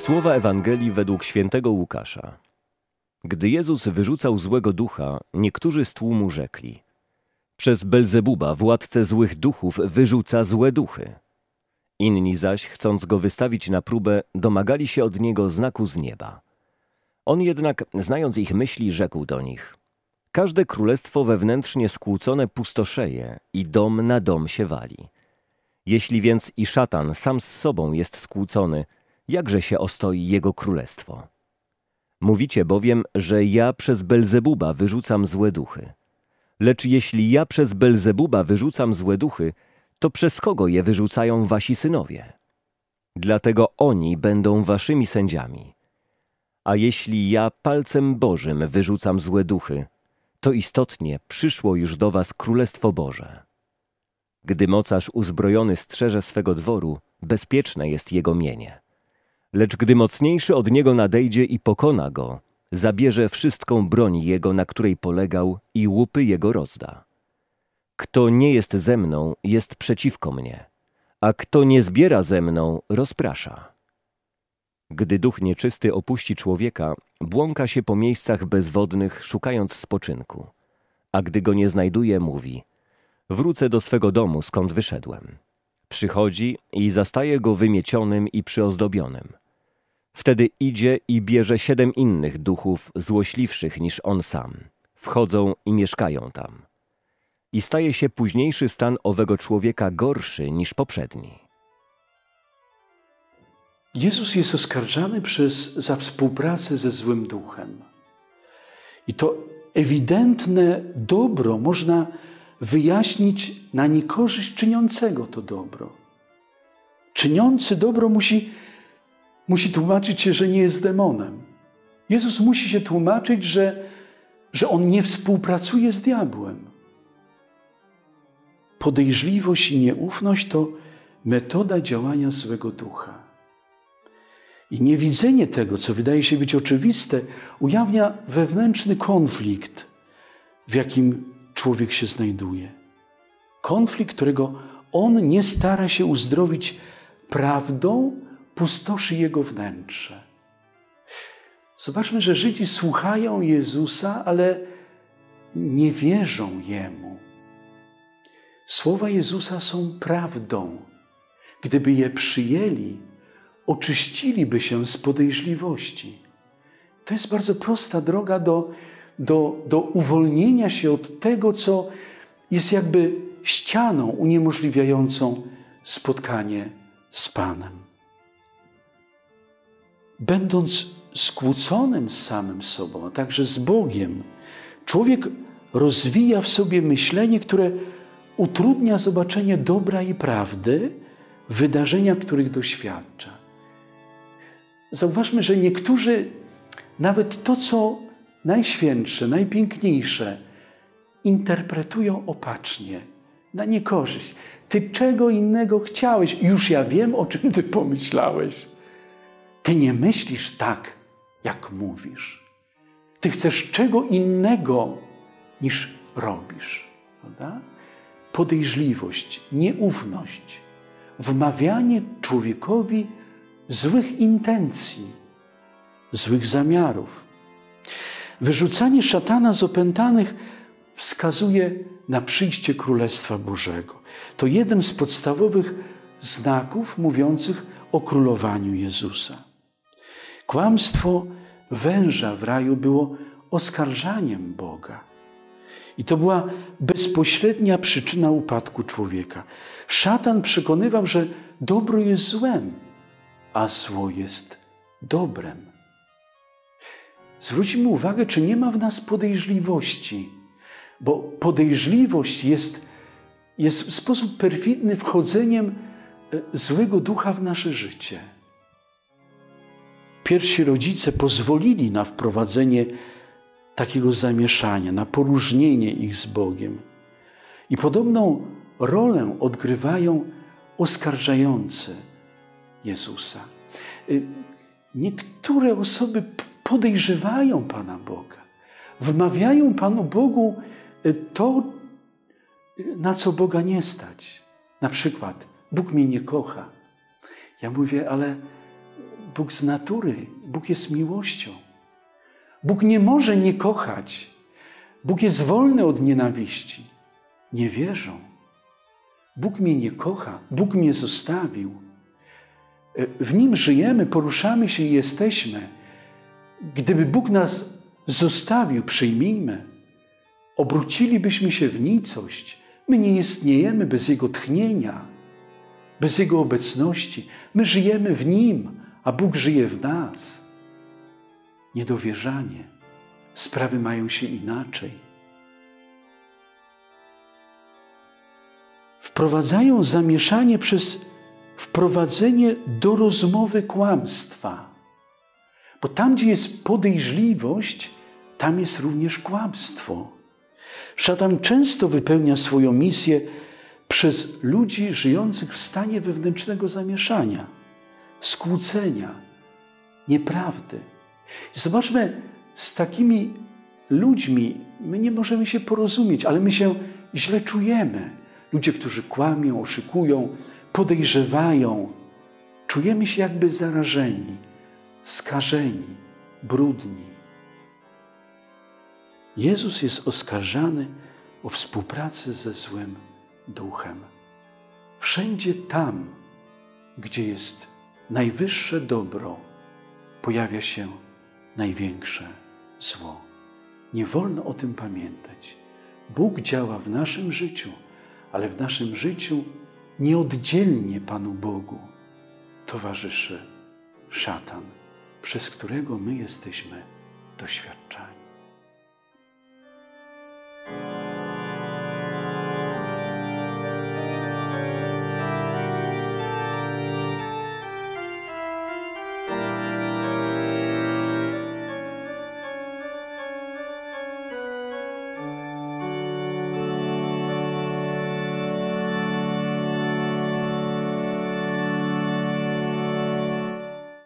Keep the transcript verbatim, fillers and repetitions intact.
Słowa Ewangelii według świętego Łukasza. Gdy Jezus wyrzucał złego ducha, niektórzy z tłumu rzekli: przez Belzebuba, władcę złych duchów, wyrzuca złe duchy. Inni zaś, chcąc go wystawić na próbę, domagali się od niego znaku z nieba. On jednak, znając ich myśli, rzekł do nich: każde królestwo wewnętrznie skłócone pustoszeje i dom na dom się wali. Jeśli więc i szatan sam z sobą jest skłócony, jakże się ostoi jego królestwo? Mówicie bowiem, że ja przez Belzebuba wyrzucam złe duchy. Lecz jeśli ja przez Belzebuba wyrzucam złe duchy, to przez kogo je wyrzucają wasi synowie? Dlatego oni będą waszymi sędziami. A jeśli ja palcem Bożym wyrzucam złe duchy, to istotnie przyszło już do was Królestwo Boże. Gdy mocarz uzbrojony strzeże swego dworu, bezpieczne jest jego mienie. Lecz gdy mocniejszy od niego nadejdzie i pokona go, zabierze wszystką broń jego, na której polegał, i łupy jego rozda. Kto nie jest ze mną, jest przeciwko mnie, a kto nie zbiera ze mną, rozprasza. Gdy duch nieczysty opuści człowieka, błąka się po miejscach bezwodnych, szukając spoczynku. A gdy go nie znajduje, mówi: wrócę do swego domu, skąd wyszedłem. Przychodzi i zastaje go wymiecionym i przyozdobionym. Wtedy idzie i bierze siedem innych duchów, złośliwszych niż on sam. Wchodzą i mieszkają tam. I staje się późniejszy stan owego człowieka gorszy niż poprzedni. Jezus jest oskarżany przez, za współpracę ze złym duchem. I to ewidentne dobro można wyjaśnić na niekorzyść czyniącego to dobro. Czyniący dobro musi, musi tłumaczyć się, że nie jest demonem. Jezus musi się tłumaczyć, że, że on nie współpracuje z diabłem. Podejrzliwość i nieufność to metoda działania złego ducha. I niewidzenie tego, co wydaje się być oczywiste, ujawnia wewnętrzny konflikt, w jakim człowiek się znajduje. Konflikt, którego on nie stara się uzdrowić prawdą, pustoszy jego wnętrze. Zobaczmy, że Żydzi słuchają Jezusa, ale nie wierzą Jemu. Słowa Jezusa są prawdą. Gdyby je przyjęli, oczyściliby się z podejrzliwości. To jest bardzo prosta droga do, do, do uwolnienia się od tego, co jest jakby ścianą uniemożliwiającą spotkanie z Panem. Będąc skłóconym z samym sobą, a także z Bogiem, człowiek rozwija w sobie myślenie, które utrudnia zobaczenie dobra i prawdy, wydarzenia, których doświadcza. Zauważmy, że niektórzy nawet to, co najświętsze, najpiękniejsze, interpretują opacznie, na niekorzyść. Ty czego innego chciałeś? Już ja wiem, o czym ty pomyślałeś. Ty nie myślisz tak, jak mówisz. Ty chcesz czego innego, niż robisz. Prawda? Podejrzliwość, nieufność, wmawianie człowiekowi złych intencji, złych zamiarów. Wyrzucanie szatana z opętanych wskazuje na przyjście Królestwa Bożego. To jeden z podstawowych znaków mówiących o królowaniu Jezusa. Kłamstwo węża w raju było oskarżaniem Boga. I to była bezpośrednia przyczyna upadku człowieka. Szatan przekonywał, że dobro jest złem, a zło jest dobrem. Zwróćmy uwagę, czy nie ma w nas podejrzliwości, bo podejrzliwość jest, jest w sposób perfidny wchodzeniem złego ducha w nasze życie. Pierwsi rodzice pozwolili na wprowadzenie takiego zamieszania, na poróżnienie ich z Bogiem. I podobną rolę odgrywają oskarżający Jezusa. Niektóre osoby podejrzewają Pana Boga, wmawiają Panu Bogu to, na co Boga nie stać. Na przykład, Bóg mnie nie kocha. Ja mówię, ale Bóg z natury, Bóg jest miłością. Bóg nie może nie kochać. Bóg jest wolny od nienawiści. Nie wierzą. Bóg mnie nie kocha, Bóg mnie zostawił. W Nim żyjemy, poruszamy się i jesteśmy. Gdyby Bóg nas zostawił, przyjmijmy, obrócilibyśmy się w nicość. My nie istniejemy bez Jego tchnienia, bez Jego obecności. My żyjemy w Nim, a Bóg żyje w nas. Niedowierzanie. Sprawy mają się inaczej. Wprowadzają zamieszanie przez wprowadzenie do rozmowy kłamstwa. Bo tam, gdzie jest podejrzliwość, tam jest również kłamstwo. Szatan często wypełnia swoją misję przez ludzi żyjących w stanie wewnętrznego zamieszania, skłócenia, nieprawdy. I zobaczmy, z takimi ludźmi my nie możemy się porozumieć, ale my się źle czujemy. Ludzie, którzy kłamią, oszukują, podejrzewają. Czujemy się jakby zarażeni, skażeni, brudni. Jezus jest oskarżany o współpracę ze złym duchem. Wszędzie tam, gdzie jest najwyższe dobro, pojawia się największe zło. Nie wolno o tym pamiętać. Bóg działa w naszym życiu, ale w naszym życiu nieoddzielnie Panu Bogu towarzyszy szatan, przez którego my jesteśmy doświadczani.